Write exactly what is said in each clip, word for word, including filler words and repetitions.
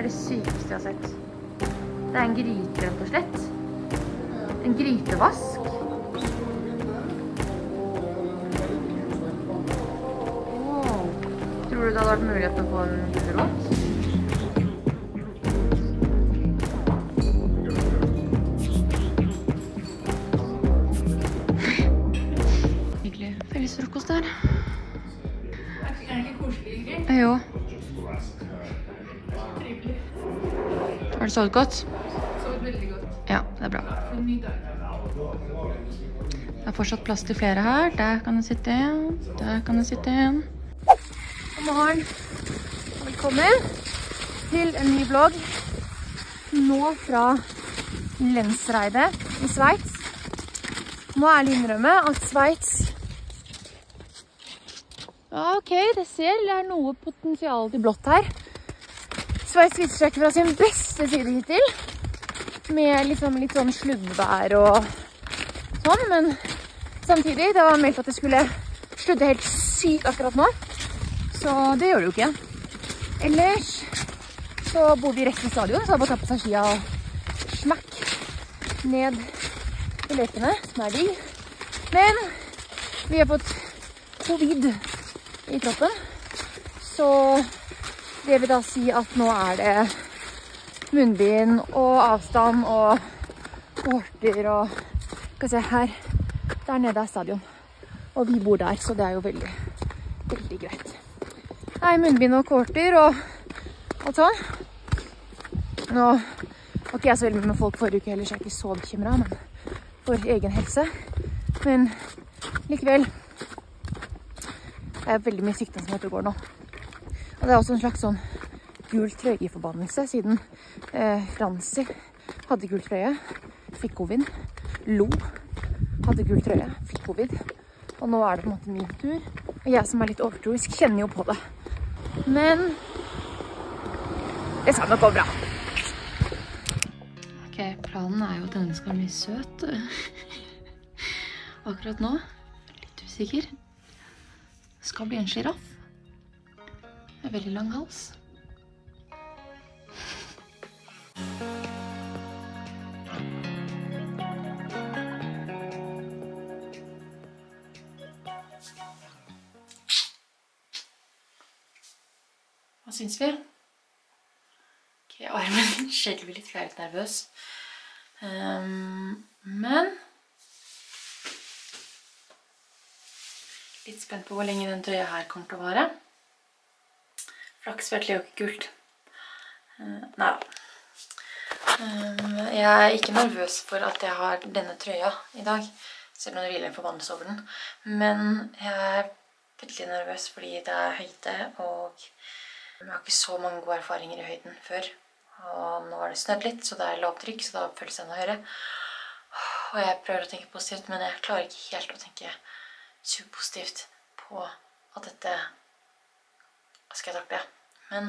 er det sykeste jeg har sett. Det er en gryte, rett og slett. En grytevask. Wow. Tror du det hadde vært mulighet til å få en gulrot? Hyggelig fellesfrokost der. Er det ikke koselig, egentlig? Jo. Har du sovet godt? Sovet veldig godt. Ja, det er bra. For en ny dag. Det er fortsatt plass til flere her. Der kan du sitte igjen. Der kan du sitte igjen. God morgen. Velkommen til en ny vlogg. Nå fra Lenzerheide i Sveits. Må ærlig innrømme at Sveits... Ja, ok, det ser det er noe potensial til blått her. Sveits viser seg ikke fra sin beste side hittil. Med liksom litt sånn sluddvær og sånn, men samtidig, det var meldt at det skulle sludde helt sykt akkurat nå. Så det gjør det jo ikke. Ellers så bor vi rett i stadion, så jeg bare tar på seg skia og smakk ned i løypene, som er digg. Men vi har fått covid i kroppen, så det vil da si at nå er det munnbind og avstand og kohorter og skal se her, der nede er stadion. Og vi bor der, så det er jo veldig, veldig greit. Nei, munnbind og kohorter og alt sånn. Nå var ikke jeg så veldig med folk forrige uke heller, så jeg er ikke så bekymret, men for egen helse. Men likevel, det er veldig mye sykdom som går nå. Og det er også en slags sånn gul trøye-forbannelse, siden eh, Franci hadde gul trøye, fikk covid, Lo hadde gul trøye, fikk covid, og nå er det på en måte min tur. Og jeg som er litt overtroisk kjenner jo på det. Men det skal nok gå bra. Ok, planen er jo at denne skal bli søt. Akkurat nå, litt usikker. Det skal bli en giraff. En veldig lang hals. Hva syns vi? Ok, armen skjelver litt, for jeg er litt nervøs. Um, men litt spent på hvor lenge den trøya her kommer til å vare. Flaks for at det er jo ikke gult. Uh, nei. Um, jeg er ikke nervøs for at jeg har denne trøya i dag, selv om det hviler en forbannelse over den. Men jeg er veldig nervøs fordi det er høyde, og jeg har ikke så mange gode erfaringer i høyden før. Og nå har det snødd litt, så det er lavtrykk, så da føles det enda høyere. Og jeg prøver å tenke positivt, men jeg klarer ikke helt å tenke superpositivt på at dette skal jeg takle. Men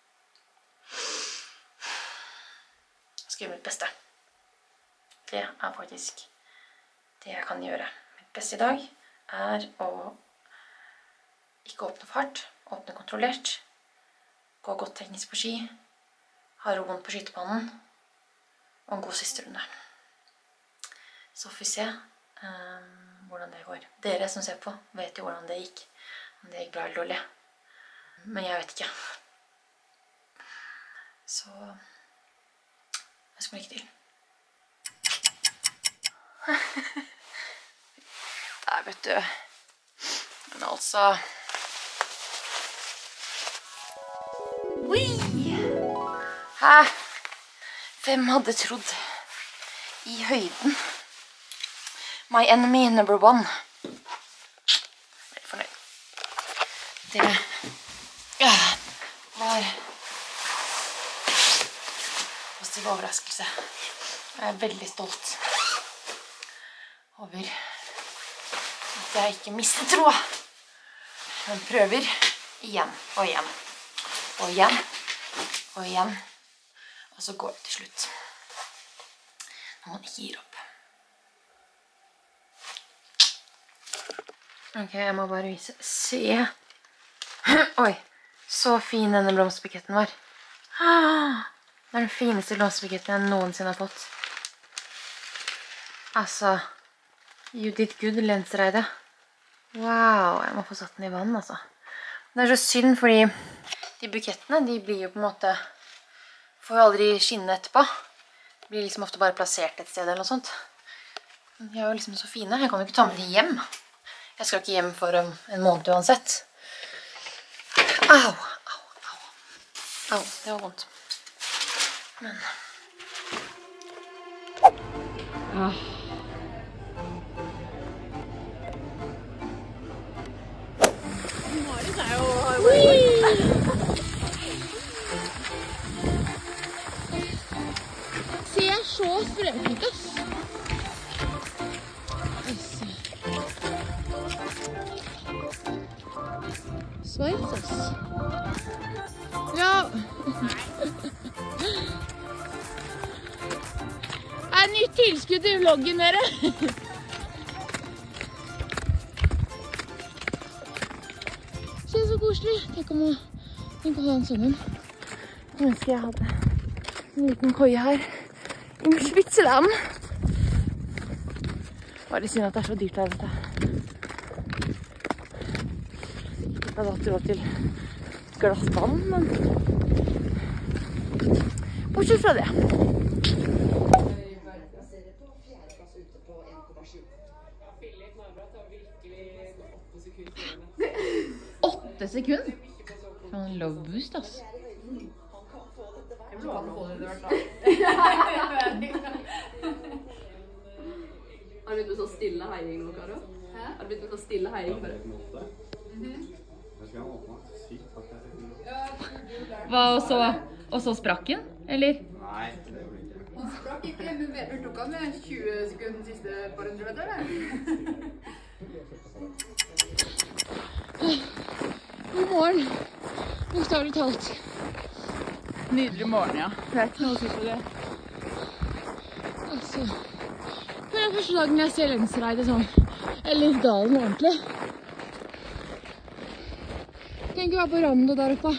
jeg skal gjøre mitt beste. Det er faktisk det jeg kan gjøre. Mitt beste i dag er å ikke åpne for hardt, åpne kontrollert, gå godt teknisk på ski, ha roen på skytebanen, og en god siste runde. Så får vi se um, hvordan det går. Dere som ser på vet jo hvordan det gikk. Om det gikk bra eller dårlig. Men jeg vet ikke. Så jeg skal lykke til. Der, vet du. Men altså... Ui! Hæ? Hvem hadde trodd i høyden? My enemy number one. Veldig fornøyd. Det ja, var positiv overraskelse. Jeg er veldig stolt over at jeg ikke mistet troa. Men prøver igjen og igjen. Og igjen og igjen. Og så går det til slutt. Når man ikke gir opp. Ok, jeg må bare vise. Se. Oi, så fin denne blomsterbuketten var. Det er den fineste låsebukketten jeg noensinne har fått. Altså, you did good, Lensreide. Wow, jeg må få satt den i vann, altså. Det er så synd, fordi de bukettene, de blir jo på en måte, får jo aldri skinne etterpå. De blir liksom ofte bare plassert et sted eller noe sånt. De er jo liksom så fine. Jeg kan jo ikke ta med de hjem. Jeg skal ikke hjem for en måned uansett. Au, au, au. Au, det var vondt. Men... Ah. Marius er jo... Ser så sprøt ut, ass. Sveits, ass. Ja. Det er nytt tilskudd i vloggen, dere. Se så koselig. Tenk om å, tenk å ha en sånn. Jeg ønsker jeg hadde en liten koie her i Switzerland. Bare synd at det er så dyrt her, vet du. Jeg hadde hatt råd til glass vann, men bortsett fra det. Åtte sekunder? Sånn love boost, ass. Jeg kan få det i hvert fall. Har du begynt med så stille heiing nå, Karo? Har du begynt med så stille heiing bare? Hva, og så, og så sprakk den, eller? Nei, det gjorde det ikke. Han sprakk ikke, men Vebjørn tok han med tjue sekunder siste par hundre meter, det. God morgen. Bokstavelig talt. Nydelig morgen, ja. Det er ikke noe å si på det. Altså, det er første dagen jeg ser Lensreide sånn, eller dalen ordentlig. Tenk å være på Rando der oppe.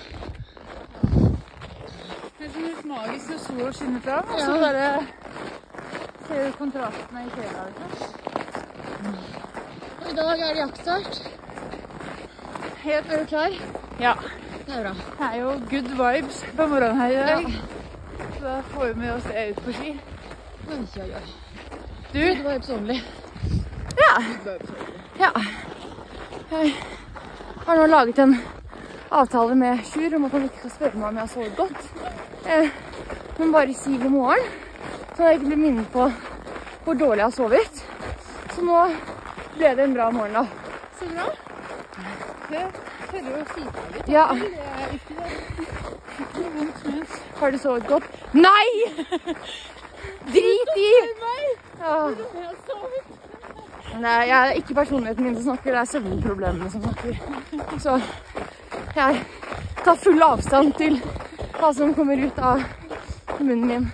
Det er litt magisk når solen skinner fram, og så Ja. bare ser du kontrastene i fjella, liksom. Og i dag er det jaktstart. Helt Er du klar? Ja. Det er bra. Det er jo good vibes på morgenen her i dag. Ja. Så da får vi med oss det ut på ski. Oi, oi, oi. Du? Det var personlig. Ja. Ja. Jeg har nå laget en avtale med Sjur om at han ikke skal spørre meg om jeg har sovet godt. Eh, men bare si god morgen, så jeg ikke blir minnet på hvor dårlig jeg har sovet. Så nå ble det en bra morgen da. Så bra. Det tørre å si på litt. Ja. Det er ikke det. Ikke noe vondt med. Har du sovet godt? Nei! Drit i! Ja. Jeg har sovet. Nei, jeg er ikke personligheten min som snakker, det er søvnproblemene som snakker. Så jeg tar full avstand til hva som kommer ut av munnen min.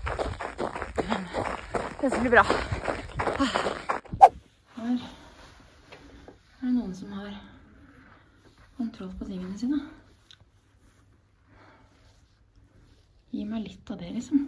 Det skal bli bra. Her er det noen som har kontroll på tingene sine. Gi meg litt av det, liksom.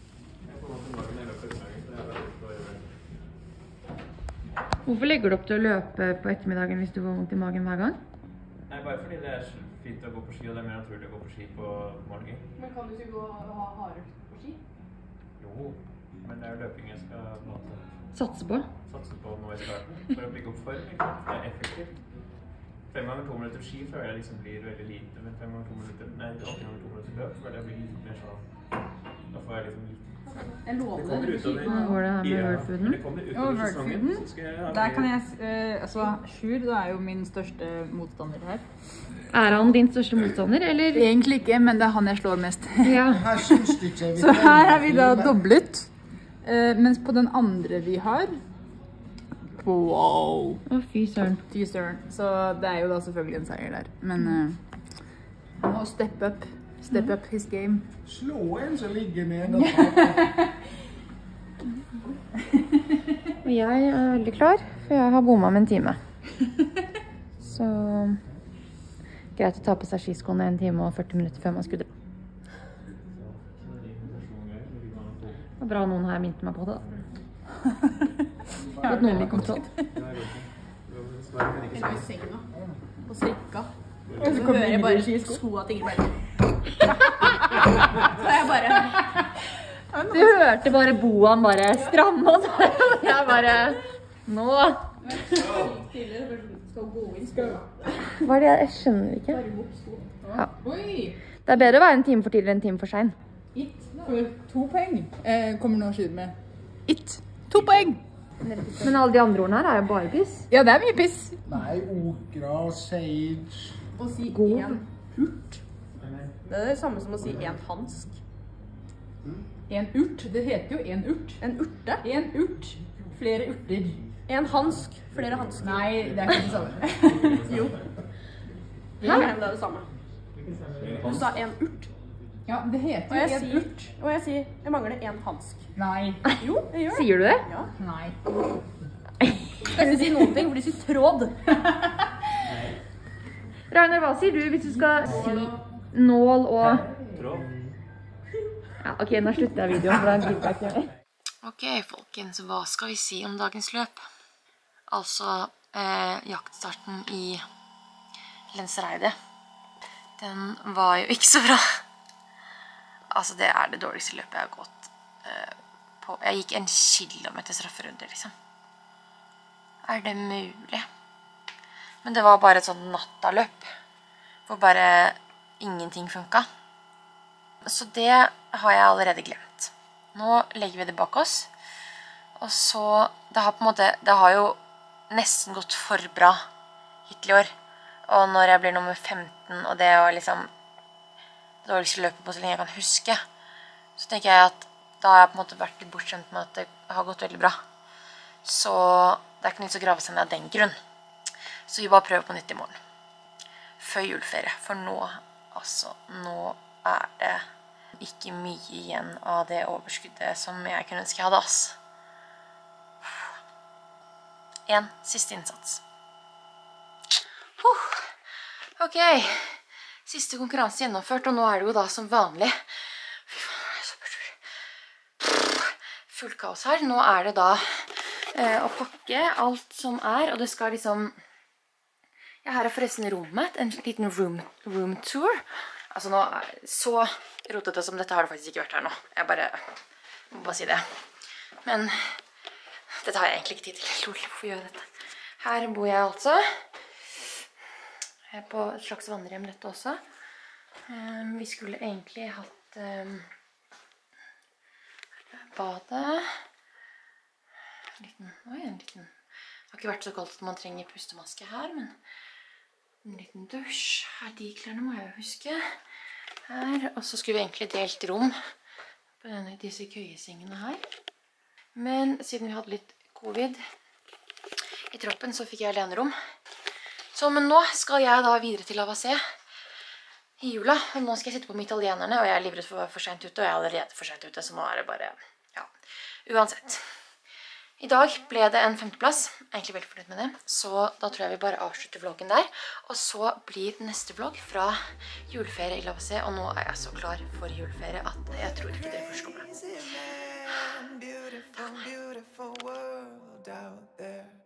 Hvorfor legger du opp til å løpe på ettermiddagen hvis du får vondt i magen hver gang? Nei, bare fordi det er fint å gå på ski, og det er mer naturlig å gå på ski på morgenen. Men kan du ikke gå og ha hardøkt på ski? Jo, men det er jo løping jeg skal på en måte Satse på? satse på nå i starten, for å bygge opp form, ikke sant? Det er effektivt. Fem ganger to minutter ski føler jeg liksom blir veldig lite, men fem ganger to minutter, nei, åtte ganger to minutter løp føler jeg blir litt mer sånn, da får jeg liksom litt. Jeg lover Det kommer utover. Hvordan går det her med Ja, Worldfooden? men det kommer Og utover sesongen, Worldfooden, så skal jeg ha Der kan mer- jeg, eh, altså Sjur da er jo min største motstander her. Er han din største motstander, eller? Egentlig ikke, men det er han jeg slår mest. Ja. Her syns du ikke vi Så her er vi da doblet. Eh, mens på den andre vi har, wow, Å, fy søren. fy søren. Så det er jo da selvfølgelig en seier der. Men eh, han må step up, step up his game. Slå en som ligger nede og prater. Og jeg er veldig klar, for jeg har bommet med en time. Så greit å ta på seg skiskoene en time og førti minutter før man skulle dra. bra noen har minnet meg på det da. Ja, At noen har kontroll. Eller i senga. På strikka. Og så hører jeg bare skoa til Ingrid. Så jeg bare... Du hørte bare boaen bare stramme og så jeg bare, nå. Hva er det? Jeg skjønner ikke. Ja. Det er bedre å være en time for tidlig enn en time for sen. It for to poeng. Eh, kommer nå å skyde med. It. To poeng. Men alle de andre ordene her er jo bare piss. Ja, det er mye piss. Nei, okra, sage. Å si God. en urt. Det er det samme som å si en hansk. En urt. Det heter jo en urt. En urte. En urt. Flere urter. En hansk. Flere hansker. Nei, det er ikke det samme. Jo. Hæ? Det er det samme. Du sa en urt. Ja, det Og heter jeg jo en sier, urt. og jeg sier, jeg mangler en hansk. Nei. Jo, jeg gjør det. Sier du det? Ja. Nei. Jeg skal si noen ting, for de sier tråd. Ragnar, hva sier du hvis du skal si nål og... Tråd. Ja, ok, nå slutter jeg videoen, for det er en feedback. Ok, folkens, hva skal vi si om dagens løp? Altså, eh, jaktstarten i Lensreide. Den var jo ikke så bra. Altså, det er det dårligste løpet jeg har gått eh, på. Jeg gikk en kilometer strafferunde, liksom. Er det mulig? Men det var bare et sånn nattaløp, hvor bare ingenting funket. Så det har jeg allerede glemt. Nå legger vi det bak oss. Og så, det har på en måte, det har jo nesten gått for bra hittil i år. Og når jeg blir nummer femten, og det er liksom det dårligste løpet på så lenge jeg kan huske, så tenker jeg at da har jeg på en måte vært litt bortskjemt med at det har gått veldig bra. Så det er ikke nytt å grave seg ned av den grunn. Så vi bare prøver på nytt i morgen. Før juleferie. For nå, altså, nå er det ikke mye igjen av det overskuddet som jeg kunne ønske jeg hadde, ass. En siste innsats. Uh, ok, siste konkurranse gjennomført, og nå er det jo da som vanlig. Fy faen, jeg er så bort. Full kaos her. Nå er det da eh, å pakke alt som er, og det skal liksom... Ja, her er forresten rommet, en liten room, room tour. Altså nå, så rotete som dette har det faktisk ikke vært her nå. Jeg bare, må bare si det. Men dette har jeg egentlig ikke tid til. Lol, hvorfor gjør jeg dette? Her bor jeg altså. Jeg er på et slags vandrehjem dette også. Um, vi skulle egentlig hatt um, badet. En liten, oi, en liten. Det har ikke vært så kaldt at man trenger pustemaske her, men en liten dusj. Her, de klærne må jeg jo huske. Her, og så skulle vi egentlig delt rom på denne, disse køyesengene her. Men siden vi hadde litt covid i troppen, så fikk jeg alene rom. Så, men nå skal jeg da videre til Lavazé i jula. Og nå skal jeg sitte på med italienerne, og jeg er livredd for å være for sent ute, og jeg er allerede for sent ute, så nå er det bare, ja, uansett. I dag ble det en femteplass, jeg er egentlig veldig fornøyd med det, så da tror jeg vi bare avslutter vloggen der. Og så blir neste vlogg fra juleferie i Lavazé, og nå er jeg så klar for juleferie at jeg tror ikke dere forstår meg. Takk for meg.